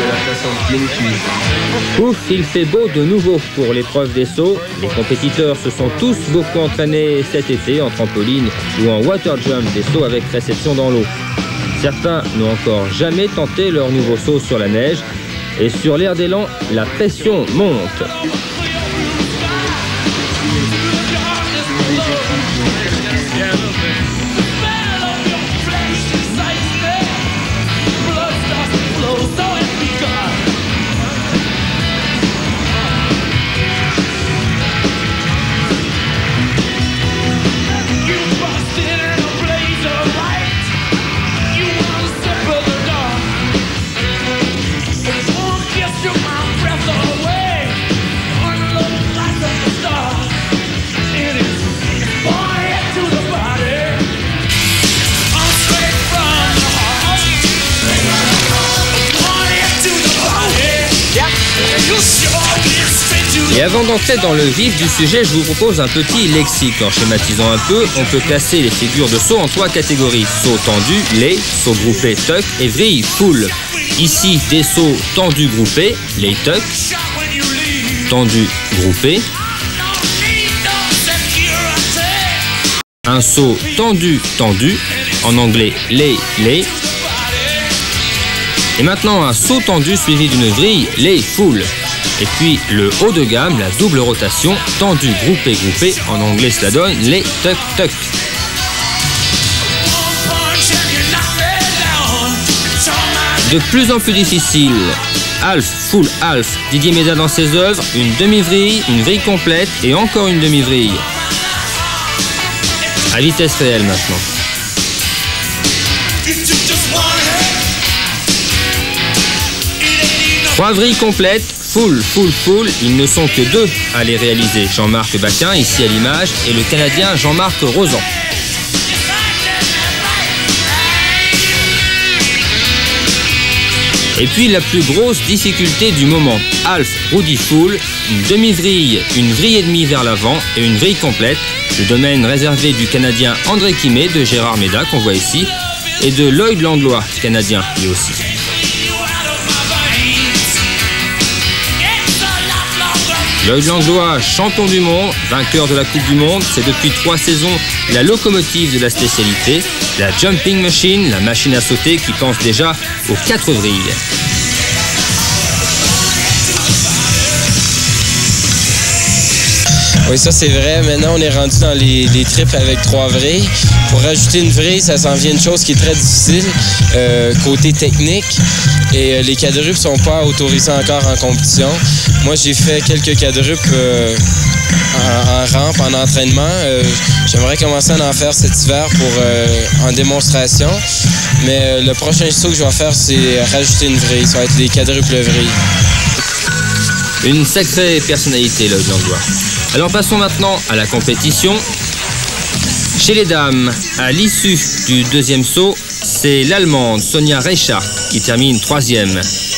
Ouf, il fait beau de nouveau pour l'épreuve des sauts. Les compétiteurs se sont tous beaucoup entraînés cet été en trampoline ou en water jump, des sauts avec réception dans l'eau. Certains n'ont encore jamais tenté leur nouveau saut sur la neige. Et sur l'air d'élan, la pression monte. Et avant d'entrer dans le vif du sujet, je vous propose un petit lexique. En schématisant un peu, on peut classer les figures de saut en 3 catégories. Saut tendu, lay, saut groupé, tuck et vrille, full. Ici, des sauts tendus groupés, lay tuck, tendu groupé. Un saut tendu tendu, en anglais lay lay. Et maintenant un saut tendu suivi d'une vrille, lay full. Et puis le haut de gamme, la double rotation, tendu, groupé, groupé, en anglais cela donne les tuck tuck. De plus en plus difficile, half, full half, Didier Méda dans ses œuvres, une demi-vrille, une vrille complète et encore une demi-vrille. À vitesse réelle maintenant. Trois vrilles complètes, full, full, full, ils ne sont que 2 à les réaliser. Jean-Marc Baquin, ici à l'image, et le Canadien Jean-Marc Rosan. Et puis la plus grosse difficulté du moment, half, Rudy full, une demi-vrille, une vrille et demie vers l'avant et une vrille complète. Le domaine réservé du Canadien André Quimet, de Gérard Méda qu'on voit ici, et de Lloyd Langlois, Canadien lui aussi. Lloyd Langlois, champion du monde, vainqueur de la Coupe du Monde, c'est depuis 3 saisons la locomotive de la spécialité, la jumping machine, la machine à sauter qui pense déjà aux 4 vrilles. Oui, ça c'est vrai. Maintenant, on est rendu dans les triples avec 3 vrilles. Pour rajouter une vrille, ça s'en vient une chose qui est très difficile, côté technique. Et les quadruples ne sont pas autorisés encore en compétition. Moi, j'ai fait quelques quadruples en rampe, en entraînement. J'aimerais commencer à en faire cet hiver en démonstration. Mais le prochain saut que je vais faire, c'est rajouter une vrille. Ça va être les quadruples vrilles. Une sacrée personnalité, Lloyd Langlois. Alors passons maintenant à la compétition. Chez les dames, à l'issue du deuxième saut, c'est l'Allemande Sonja Reichardt qui termine 3e.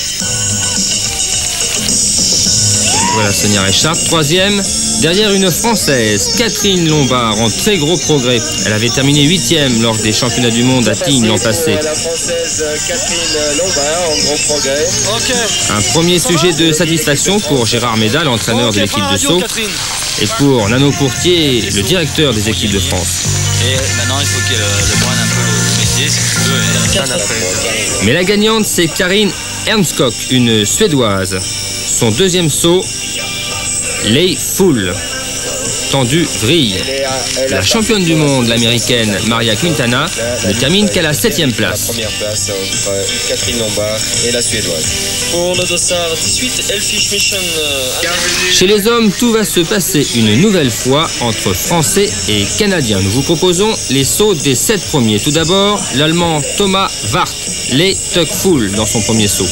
Voilà Sonja Reichardt, 3e, derrière une Française, Catherine Lombard, en très gros progrès. Elle avait terminé 8e lors des championnats du monde à Tignes l'an passé. La Française Catherine Lombard, en gros progrès. Un premier sujet de satisfaction pour Gérard Méda, l'entraîneur de l'équipe de saut, et pour Nano Courtier, le directeur des équipes de France. Et maintenant, il faut qu'elle prenne un peu le métier, si tu veux. Mais la gagnante, c'est Karin Ernskog, une Suédoise. Son deuxième saut, lay full, tendu vrille. La championne du monde, l'américaine Maria Quintana, ne termine qu'à la 7e place. Première place entre Catherine Lombard et la Suédoise. Pour le dossard 18, Elfish Mission. Chez les hommes, tout va se passer une nouvelle fois entre Français et Canadiens. Nous vous proposons les sauts des 7 premiers. Tout d'abord, l'Allemand Thomas Wart, lay tuck full dans son premier saut.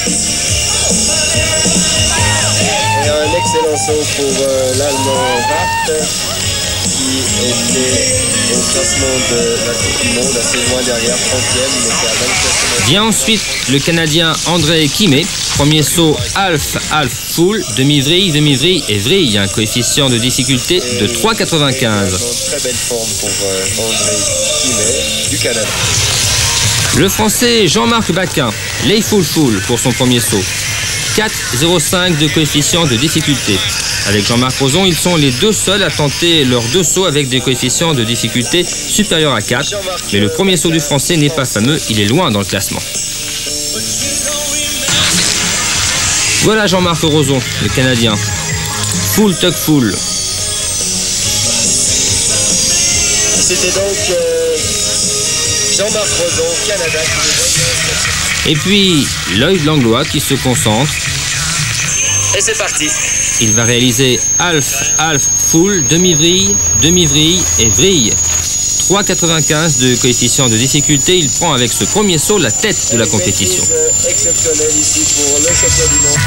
Et un excellent saut pour l'Allemand Wart, qui était au classement de la Coupe du Monde assez loin derrière, 30e, mais qui a 24e. Vient ensuite le Canadien André Quimet. Premier saut half, half full, demi-vrille et vrille. Un coefficient de difficulté de 3,95. Très belle forme pour André Quimet du Canada. Le Français Jean-Marc Baquin Lay Full Full pour son premier saut. 4,05 de coefficient de difficulté. Avec Jean-Marc Rozon, ils sont les deux seuls à tenter leurs deux sauts avec des coefficients de difficulté supérieurs à 4. Mais le premier saut du Français n'est pas fameux, il est loin dans le classement. Voilà Jean-Marc Rozon, le Canadien. Full tuck full. C'était donc Jean-Marc Rozon, Canada. Et puis Lloyd Langlois qui se concentre. Et c'est parti. Il va réaliser half, half, full, demi-vrille, demi-vrille et vrille. 3,95 de coefficient de difficulté. Il prend avec ce premier saut la tête de la compétition. Exceptionnel ici pour le champion du monde.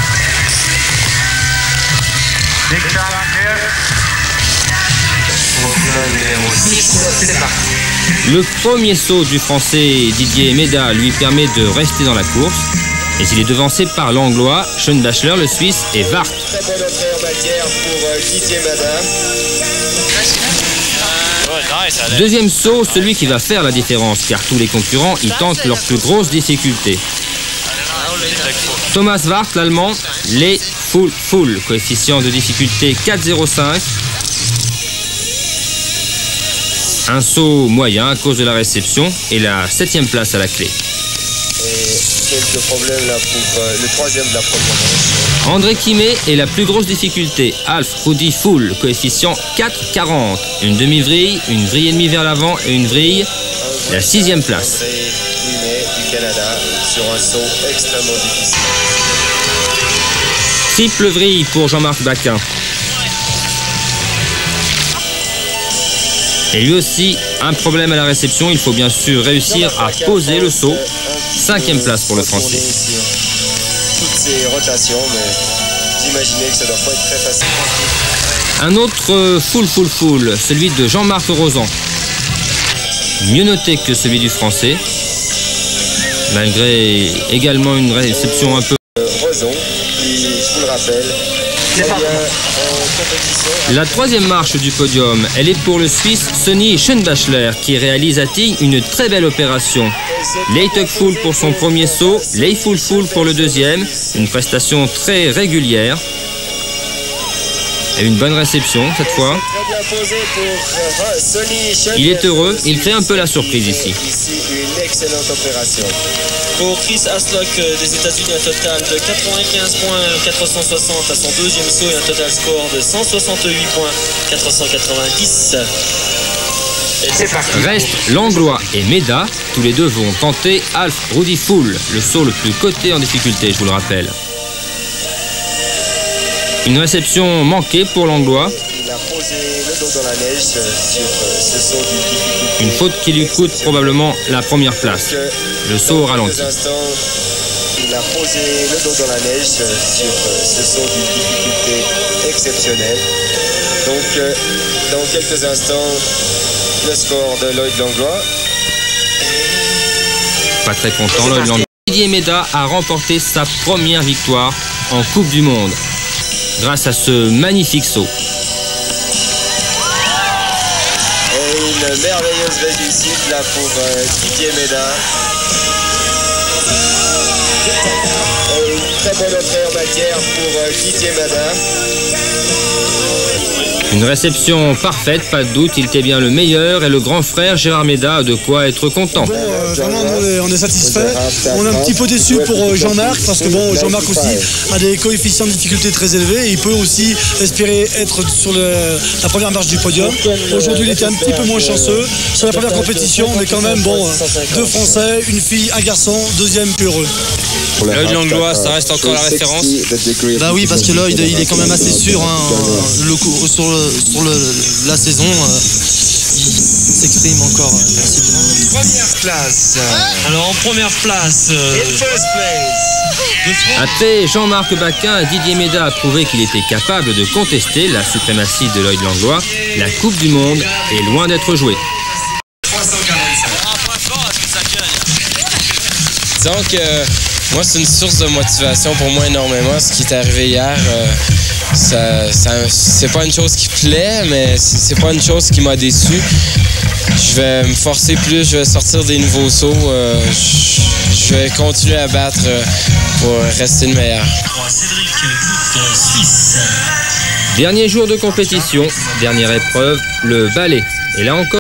Le premier saut du Français Didier Méda lui permet de rester dans la course. Et il est devancé par l'Anglois, Schoenbachler, le Suisse et Wart. Très bonne entrée en matière pour Didier Méda. Deuxième saut, celui qui va faire la différence, car tous les concurrents y tentent leur plus grosse difficulté. Thomas Wart, l'Allemand, Lay Full Full, coefficient de difficulté 4,05. Un saut moyen à cause de la réception et la 7e place à la clé. Et quelques problèmes là pour le troisième de la première manche. André Kimmé est la plus grosse difficulté. Half Rudy Full, coefficient 4,40. Une demi-vrille, une vrille et demie vers l'avant et une vrille. La 6e place. André Kimmé du Canada sur un saut extrêmement difficile. Triple vrille pour Jean-Marc Baquin. Et lui aussi, un problème à la réception. Il faut bien sûr réussir à poser le saut. 5e place pour le Français. Toutes ces rotations, mais vous imaginez que ça doit pas être très facile. Un autre full, celui de Jean-Marc Rozon. Mieux noté que celui du Français, malgré également une réception un peu... Rozon, qui, je vous le rappelle, en compétition. La troisième marche du podium, elle est pour le Suisse Sonny Schoenbachler, qui réalise à Tignes une très belle opération. Lay tuck full pour son premier saut, Lay full full pour le deuxième, une prestation très régulière. Et une bonne réception cette fois. Il est heureux, il crée un peu la surprise ici. Ici, une excellente opération. Pour Chris Haslock des États-Unis, un total de 95 points 460 à son deuxième saut et un total score de 168 points 490. Reste Langlois et Méda, tous les deux vont tenter Half Rudy Full, le saut le plus coté en difficulté, je vous le rappelle. Une réception manquée pour Langlois. Il a posé le dos dans la neige sur ce saut d'une difficulté. Une faute qui lui coûte probablement la première place. Le saut au ralenti. Il a posé le dos dans la neige sur ce saut d'une difficulté exceptionnelle. Donc, dans quelques instants, le score de Lloyd Langlois. Pas très content, Lloyd Langlois. Didier Méda a remporté sa première victoire en Coupe du Monde grâce à ce magnifique saut. Et une merveilleuse réussite là pour Didier Méda. Et une très bonne entrée en matière pour Didier Méda. Une réception parfaite, pas de doute, il était bien le meilleur et le grand frère Gérard Méda a de quoi être content. Vraiment, on est satisfait. On est un petit peu déçu pour Jean-Marc parce que bon, Jean-Marc aussi a des coefficients de difficulté très élevés et il peut aussi espérer être sur la première marche du podium. Aujourd'hui, il était un petit peu moins chanceux sur la première compétition, mais quand même, bon, 2 Français, une fille, un garçon, deuxième plus heureux. Lloyd Langlois, ça reste encore la référence. Bah oui, parce que Lloyd, il est quand même assez sûr sur la saison. Il s'exprime encore assez bien. Première place. Alors en première place, Après Jean-Marc Baquin, Didier Méda a prouvé qu'il était capable de contester la suprématie de Lloyd Langlois. La Coupe du Monde est loin d'être jouée. Disons que moi, c'est une source de motivation pour moi énormément. Ce qui est arrivé hier, c'est pas une chose qui plaît, mais c'est pas une chose qui m'a déçu. je vais me forcer plus, je vais sortir des nouveaux sauts. Je vais continuer à battre pour rester le meilleur. Cédric Goutte, Suisse. Dernier jour de compétition, dernière épreuve, le balai. Et là encore.